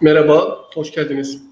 Merhaba, hoş geldiniz.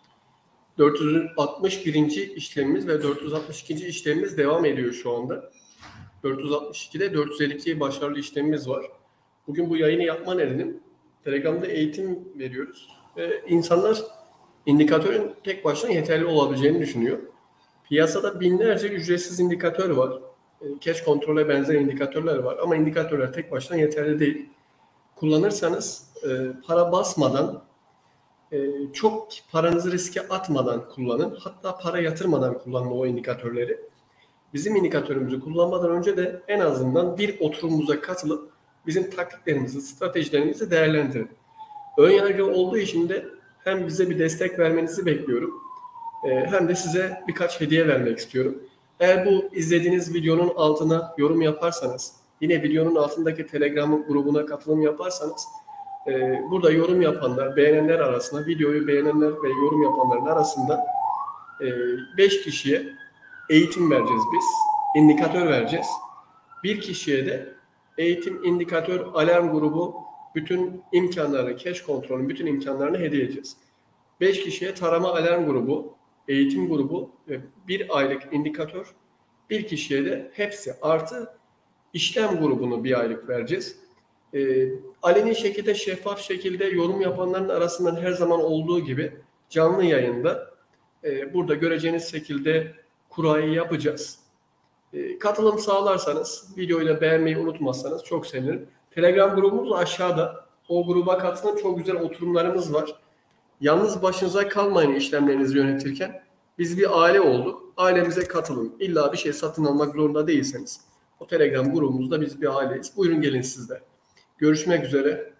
461. işlemimiz ve 462. işlemimiz devam ediyor şu anda. 462'de 452 başarılı işlemimiz var. Bugün bu yayını yapma nedenim, Telegram'da eğitim veriyoruz. İnsanlar indikatörün tek başına yeterli olabileceğini düşünüyor. Piyasada binlerce ücretsiz indikatör var. Cash kontrole benzer indikatörler var ama indikatörler tek başına yeterli değil. Kullanırsanız para basmadan, çok paranızı riske atmadan kullanın. Hatta para yatırmadan kullanın o indikatörleri. Bizim indikatörümüzü kullanmadan önce de en azından bir oturumumuza katılıp bizim taktiklerimizi, stratejilerimizi değerlendirin. Ön yargı olduğu için de hem bize bir destek vermenizi bekliyorum, hem de size birkaç hediye vermek istiyorum. Eğer bu izlediğiniz videonun altına yorum yaparsanız, yine videonun altındaki Telegram grubuna katılım yaparsanız, burada yorum yapanlar, beğenenler arasında, videoyu beğenenler ve yorum yapanların arasında 5 kişiye eğitim vereceğiz biz. İndikatör vereceğiz. Bir kişiye de eğitim, indikatör, alarm grubu, bütün imkanlarını, cash kontrolün bütün imkanlarını hediye edeceğiz. 5 kişiye tarama alarm grubu, eğitim grubu ve 1 aylık indikatör, bir kişiye de hepsi artı işlem grubunu 1 aylık vereceğiz. Aleni şekilde, şeffaf şekilde yorum yapanların arasından her zaman olduğu gibi canlı yayında burada göreceğiniz şekilde kurayı yapacağız. Katılım sağlarsanız, videoyu da beğenmeyi unutmazsanız çok sevinirim. Telegram grubumuz aşağıda. O gruba katılın, çok güzel oturumlarımız var. Yalnız başınıza kalmayın işlemlerinizi yönetirken. Biz bir aile olduk. Ailemize katılın. İlla bir şey satın almak zorunda değilseniz. O Telegram grubumuzda biz bir aileyiz. Buyurun gelin siz de. Görüşmek üzere.